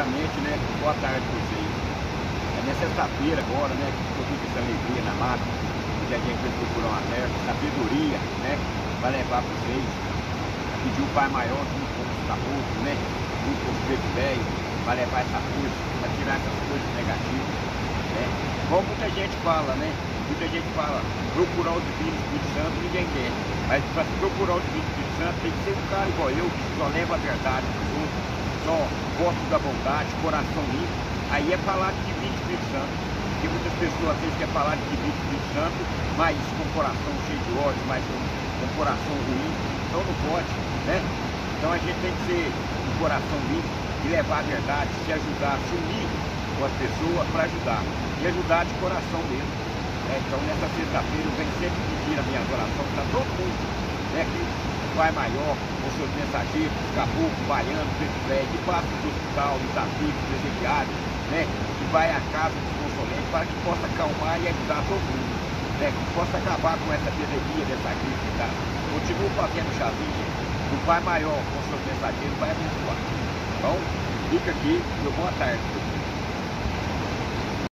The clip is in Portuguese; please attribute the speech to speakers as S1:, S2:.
S1: primeiramente, né, boa tarde para vocês. É nessa sexta-feira agora, né, que eu tive essa alegria na mata, que a gente vai procurar uma terra, sabedoria, né, para levar para vocês. Pedir o Pai Maior, junto com os caboclos, né, junto com os pretos velhos, para levar essa força, para tirar essas coisas negativas, né. Como muita gente fala, né, muita gente fala, procurar o Divino Espírito Santo, ninguém quer. Mas para procurar o Divino Espírito Santo tem que ser um cara igual eu, que só leva a verdade para os outros, só gosto da bondade, coração limpo. Aí é falar de Divino Espírito Santo. Porque muitas pessoas às vezes querem falar de Divino Espírito Santo, mas com o coração cheio de ódio, mas com o coração ruim. Então não pode, né? Então a gente tem que ser um coração limpo e levar a verdade, se ajudar, se unir com as pessoas para ajudar. E ajudar de coração mesmo. Então nessa sexta-feira eu venho sempre pedir a minha oração para todo mundo, né, que o Pai Maior, os seus mensageiros, os caboclos, baianos, preto velho, que passa no hospital, nos amigos, presidiários, né, que vai à casa dos consolentes para que possa acalmar e ajudar todo mundo, né, que possa acabar com essa epidemia, dessa crise que está. Continua fazendo chazinha, o Pai Maior, com os seus mensageiros, vai abençoar. Então, fica aqui, meu boa tarde.